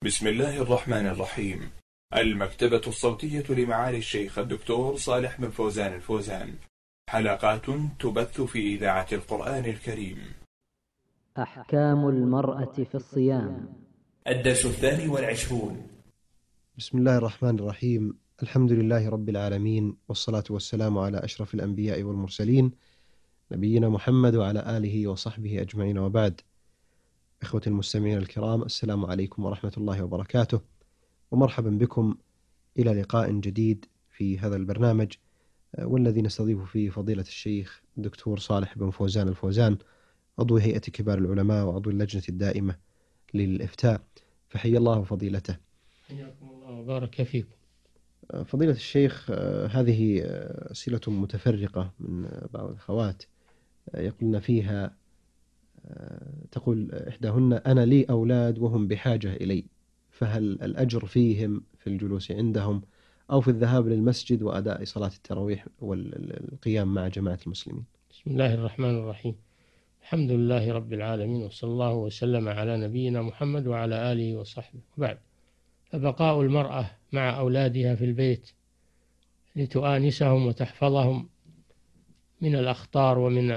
بسم الله الرحمن الرحيم. المكتبة الصوتية لمعالي الشيخ الدكتور صالح بن فوزان الفوزان. حلقات تبث في إذاعة القرآن الكريم. أحكام المرأة في الصيام. الدرس 22. بسم الله الرحمن الرحيم. الحمد لله رب العالمين، والصلاة والسلام على أشرف الأنبياء والمرسلين، نبينا محمد وعلى آله وصحبه أجمعين، وبعد. إخوة المستمعين الكرام، السلام عليكم ورحمة الله وبركاته، ومرحبا بكم إلى لقاء جديد في هذا البرنامج، والذي نستضيف فيه فضيلة الشيخ الدكتور صالح بن فوزان الفوزان، عضو هيئة كبار العلماء وعضو اللجنة الدائمة للإفتاء، فحيا الله فضيلته. حياكم الله وبارك فيكم. فضيلة الشيخ، هذه أسئلة متفرقة من بعض الأخوات، يقولن فيها، تقول إحداهن: أنا لي أولاد وهم بحاجة إلي، فهل الأجر فيهم في الجلوس عندهم أو في الذهاب للمسجد وأداء صلاة التراويح والقيام مع جماعة المسلمين؟ بسم الله الرحمن الرحيم. الحمد لله رب العالمين، وصلى الله وسلم على نبينا محمد وعلى آله وصحبه، وبعد. فبقاء المرأة مع أولادها في البيت لتؤانسهم وتحفظهم من الأخطار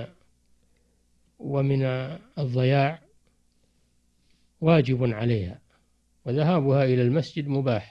ومن الضياع واجب عليها، وذهابها إلى المسجد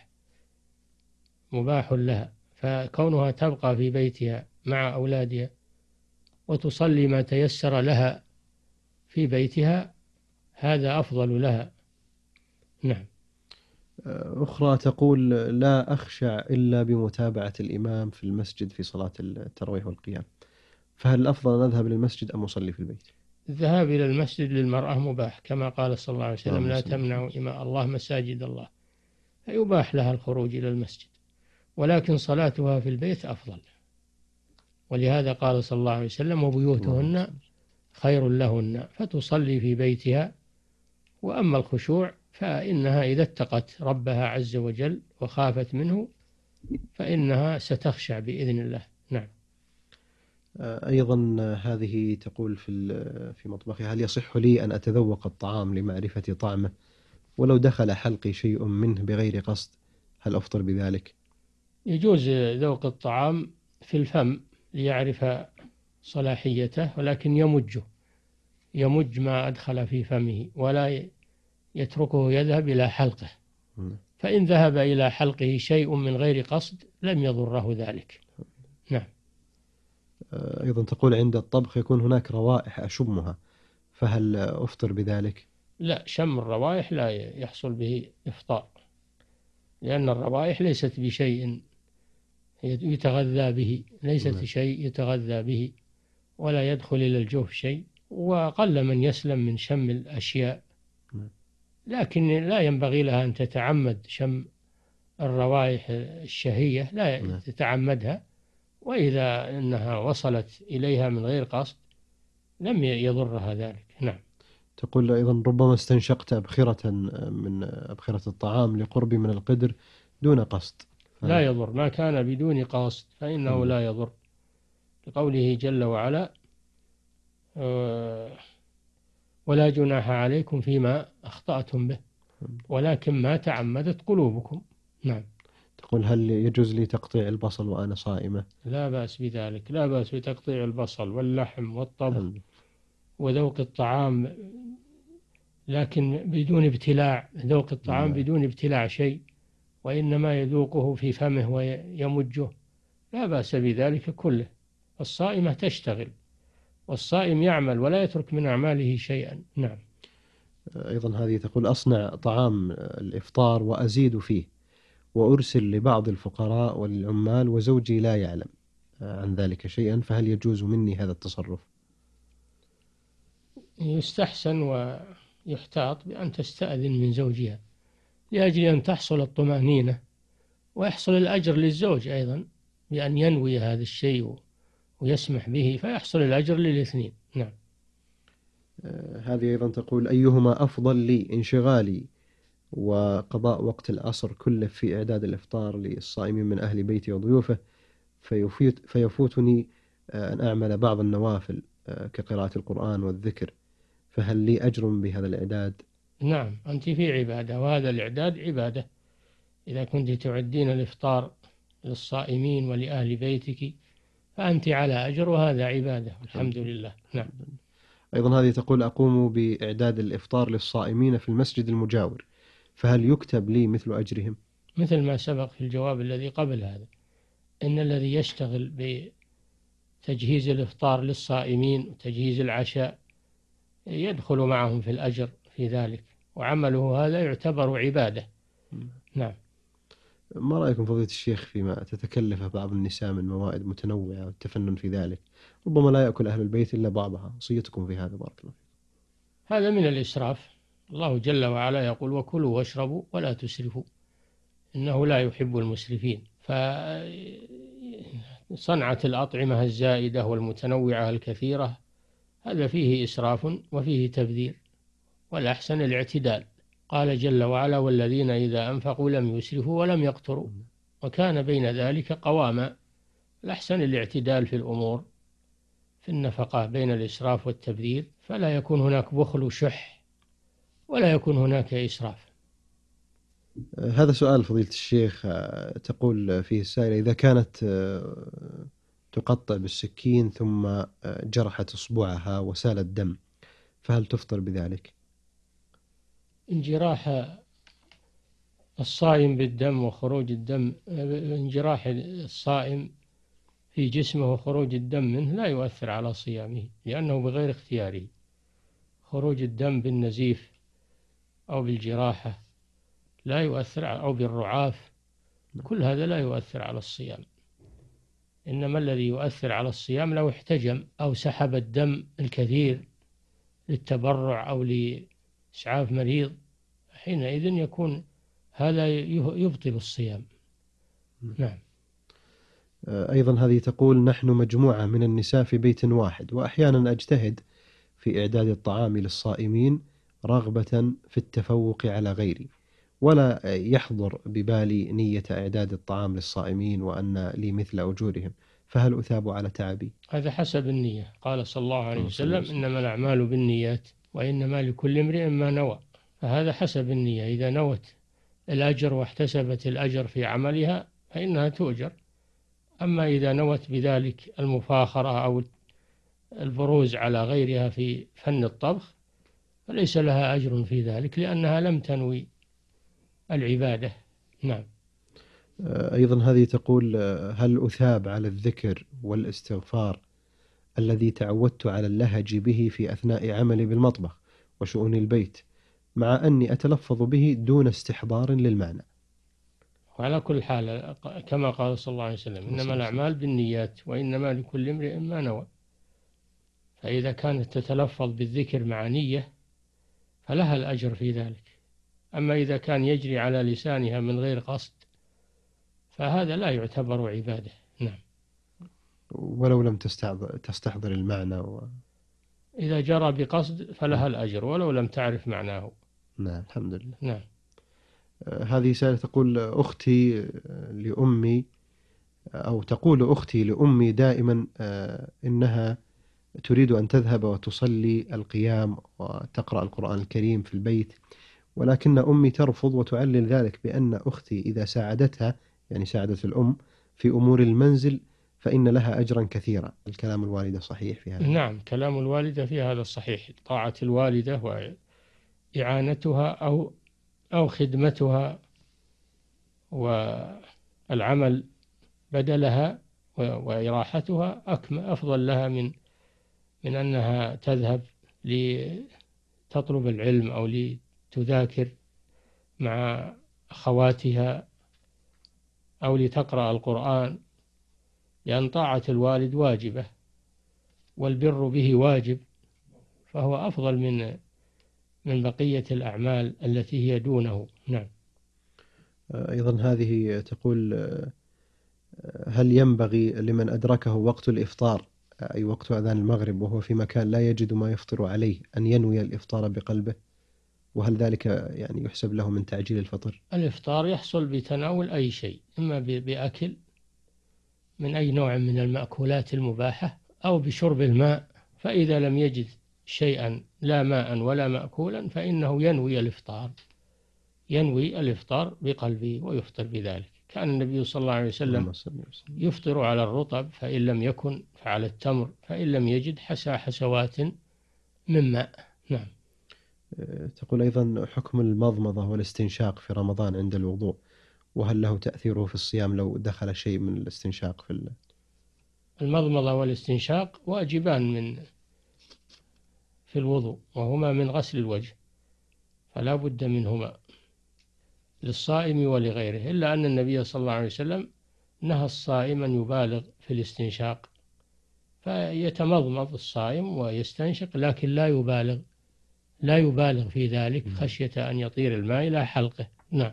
مباح لها، فكونها تبقى في بيتها مع أولادها وتصلي ما تيسر لها في بيتها هذا أفضل لها. نعم. أخرى تقول: لا أخشع إلا بمتابعة الإمام في المسجد في صلاة التراويح والقيام، فهل الأفضل أن أذهب للمسجد أم أصلي في البيت؟ الذهاب إلى المسجد للمرأة مباح، كما قال صلى الله عليه وسلم: لا تمنعوا إماء الله مساجد الله، فيباح لها الخروج إلى المسجد، ولكن صلاتها في البيت أفضل، ولهذا قال صلى الله عليه وسلم: وبيوتهن خير لهن، فتصلي في بيتها. وأما الخشوع فإنها إذا اتقت ربها عز وجل وخافت منه فإنها ستخشع بإذن الله. نعم. أيضا هذه تقول في مطبخها: هل يصح لي أن أتذوق الطعام لمعرفة طعمه ولو دخل حلقي شيء منه بغير قصد، هل أفطر بذلك؟ يجوز ذوق الطعام في الفم ليعرف صلاحيته، ولكن يمج ما أدخل في فمه ولا يتركه يذهب إلى حلقه، فإن ذهب إلى حلقه شيء من غير قصد لم يضره ذلك. نعم. أيضا تقول: عند الطبخ يكون هناك روائح أشمها، فهل أفطر بذلك؟ لا، شم الروائح لا يحصل به إفطار، لأن الروائح ليست بشيء يتغذى به، ليست شيء يتغذى به ولا يدخل إلى الجوف شيء، وقل من يسلم من شم الأشياء، لكن لا ينبغي لها أن تتعمد شم الروائح الشهية، لا تتعمدها، وإذا أنها وصلت إليها من غير قصد لم يضرها ذلك. نعم. تقول أيضا: ربما استنشقت أبخرة من أبخرة الطعام لقربي من القدر دون قصد، لا يضر، ما كان بدون قصد فإنه لا يضر، لقوله جل وعلا: ولا جناح عليكم فيما أخطأتم به ولكن ما تعمدت قلوبكم. نعم. تقول: هل يجوز لي تقطيع البصل وأنا صائمة؟ لا بأس بذلك، لا بأس بتقطيع البصل واللحم والطبخ وذوق الطعام، لكن بدون ابتلاع. ذوق الطعام بدون ابتلاع شيء، وإنما يذوقه في فمه ويمجه، لا بأس بذلك كله. الصائمة تشتغل، والصائم يعمل ولا يترك من أعماله شيئا. نعم. أيضا هذه تقول: أصنع طعام الإفطار وأزيد فيه وأرسل لبعض الفقراء والعمال وزوجي لا يعلم عن ذلك شيئا، فهل يجوز مني هذا التصرف؟ يستحسن ويحتاط بأن تستأذن من زوجها لأجل أن تحصل الطمأنينة، ويحصل الأجر للزوج أيضا بأن ينوي هذا الشيء ويسمح به، فيحصل الأجر للاثنين. نعم. هذه أيضا تقول: أيهما أفضل لي، انشغالي وقضاء وقت العصر كله في إعداد الإفطار للصائمين من أهل بيتي وضيوفه فيفوتني أن أعمل بعض النوافل كقراءة القرآن والذكر، فهل لي أجر بهذا الإعداد؟ نعم، أنت في عبادة، وهذا الإعداد عبادة. إذا كنت تعدين الإفطار للصائمين ولأهل بيتك فأنت على أجر، وهذا عبادة، الحمد لله. نعم. أيضا هذه تقول: أقوم بإعداد الإفطار للصائمين في المسجد المجاور، فهل يكتب لي مثل أجرهم؟ مثل ما سبق في الجواب الذي قبل هذا، إن الذي يشتغل بتجهيز الإفطار للصائمين وتجهيز العشاء يدخل معهم في الأجر في ذلك، وعمله هذا يعتبر عبادة. نعم. ما رأيكم فضيلة الشيخ فيما تتكلف بعض النساء من موائد متنوعة والتفنن في ذلك، ربما لا يأكل أهل البيت إلا بعضها؟ وصيتكم في هذا بارك الله فيكم. هذا من الإسراف. الله جل وعلا يقول: وكلوا واشربوا ولا تسرفوا إنه لا يحب المسرفين. فصنعة الأطعمة الزائدة والمتنوعة الكثيرة هذا فيه إسراف وفيه تبذير، والأحسن الاعتدال. قال جل وعلا: والذين إذا أنفقوا لم يسرفوا ولم يقتروا وكان بين ذلك قواما. الأحسن الاعتدال في الأمور، في النفقة، بين الإسراف والتبذير، فلا يكون هناك بخل وشح ولا يكون هناك إسراف. هذا سؤال فضيلة الشيخ، تقول فيه السائلة: إذا كانت تقطع بالسكين ثم جرحت إصبعها وسال الدم، فهل تفطر بذلك؟ انجراح الصائم بالدم وخروج الدم، انجراح الصائم في جسمه وخروج الدم منه لا يؤثر على صيامه، لأنه بغير اختياره. خروج الدم بالنزيف أو بالجراحة لا يؤثر، أو بالرعاف، كل هذا لا يؤثر على الصيام. إنما الذي يؤثر على الصيام لو احتجم أو سحب الدم الكثير للتبرع أو لإسعاف مريض، حينئذ يكون هذا يبطل الصيام. نعم. أيضا هذه تقول: نحن مجموعة من النساء في بيت واحد، وأحيانا أجتهد في إعداد الطعام للصائمين رغبة في التفوق على غيري، ولا يحضر ببالي نية إعداد الطعام للصائمين وأن لي مثل أجورهم، فهل أثاب على تعبي؟ هذا حسب النية. قال صلى الله عليه وسلم: إنما الأعمال بالنيات وإنما لكل امرئ ما نوى. فهذا حسب النية، إذا نوت الأجر واحتسبت الأجر في عملها فإنها تؤجر. أما إذا نوت بذلك المفاخرة أو البروز على غيرها في فن الطبخ فليس لها أجر في ذلك، لأنها لم تنوي العبادة. نعم. أيضا هذه تقول: هل أثاب على الذكر والاستغفار الذي تعودت على اللهج به في أثناء عملي بالمطبخ وشؤون البيت، مع أني أتلفظ به دون استحضار للمعنى؟ وعلى كل حال كما قال صلى الله عليه وسلم: إنما الأعمال بالنيات وإنما لكل امرئ ما نوى. فإذا كانت تتلفظ بالذكر مع نية فلها الأجر في ذلك. أما إذا كان يجري على لسانها من غير قصد فهذا لا يعتبر عبادة. نعم. ولو لم تستحضر المعنى إذا جرى بقصد فلها الأجر ولو لم تعرف معناه. نعم، الحمد لله. نعم. هذه سائلة تقول: أختي لأمي، أو تقول أختي لأمي دائما إنها تريد أن تذهب وتصلي القيام وتقرأ القرآن الكريم في البيت، ولكن أمي ترفض وتعلل ذلك بأن أختي إذا ساعدتها، يعني ساعدت الأم في أمور المنزل، فإن لها أجرا كثيرا. الكلام الوالدة صحيح في هذا؟ نعم، كلام الوالدة في هذا صحيح. طاعة الوالدة وإعانتها أو خدمتها والعمل بدلها وإراحتها أفضل لها من أنها تذهب لتطلب العلم أو لتذاكر مع أخواتها أو لتقرأ القرآن، لأن طاعة الوالد واجبة والبر به واجب، فهو أفضل من بقية الأعمال التي هي دونه. نعم. أيضا هذه تقول: هل ينبغي لمن أدركه وقت الإفطار، أي وقت أذان المغرب، وهو في مكان لا يجد ما يفطر عليه، أن ينوي الإفطار بقلبه؟ وهل ذلك يعني يحسب له من تعجيل الفطر؟ الإفطار يحصل بتناول أي شيء، إما بأكل من أي نوع من المأكولات المباحة أو بشرب الماء. فإذا لم يجد شيئا لا ماء ولا مأكولا فإنه ينوي الإفطار، ينوي الإفطار بقلبه ويفطر بذلك. كان النبي صلى الله عليه وسلم يفطر على الرطب، فإن لم يكن فعلى التمر، فإن لم يجد حسى حسوات من ماء. نعم. تقول أيضا حكم المضمضة والاستنشاق في رمضان عند الوضوء، وهل له تأثيره في الصيام لو دخل شيء من الاستنشاق في المضمضة والاستنشاق واجبان في الوضوء، وهما من غسل الوجه، فلا بد منهما للصائم ولغيره، إلا أن النبي صلى الله عليه وسلم نهى الصائم أن يبالغ في الاستنشاق، فيتمضمض الصائم ويستنشق، لكن لا يبالغ في ذلك خشية أن يطير الماء إلى حلقه. نعم.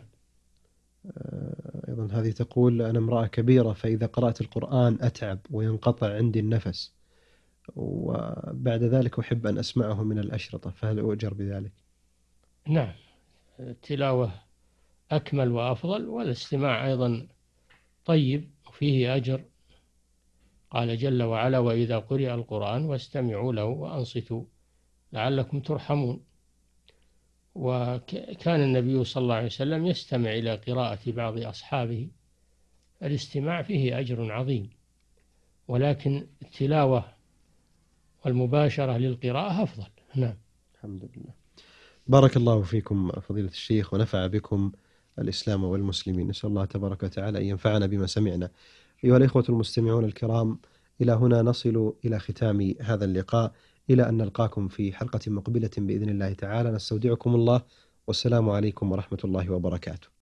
أيضا هذه تقول أنا امرأة كبيرة، فإذا قرأت القرآن أتعب وينقطع عندي النفس، وبعد ذلك أحب أن أسمعه من الأشرطة، فهل أؤجر بذلك؟ نعم، التلاوة أكمل وأفضل، والاستماع أيضا طيب وفيه أجر. قال جل وعلا: وإذا قرئ القرآن واستمعوا له وأنصتوا لعلكم ترحمون. وكان النبي صلى الله عليه وسلم يستمع إلى قراءة بعض أصحابه، الاستماع فيه أجر عظيم، ولكن التلاوة والمباشرة للقراءة أفضل. نعم. الحمد لله. بارك الله فيكم فضيلة الشيخ، ونفع بكم الإسلام والمسلمين. نسأل الله تبارك وتعالى أن ينفعنا بما سمعنا. أيها الإخوة المستمعون الكرام، إلى هنا نصل إلى ختام هذا اللقاء، إلى أن نلقاكم في حلقة مقبلة بإذن الله تعالى. نستودعكم الله، والسلام عليكم ورحمة الله وبركاته.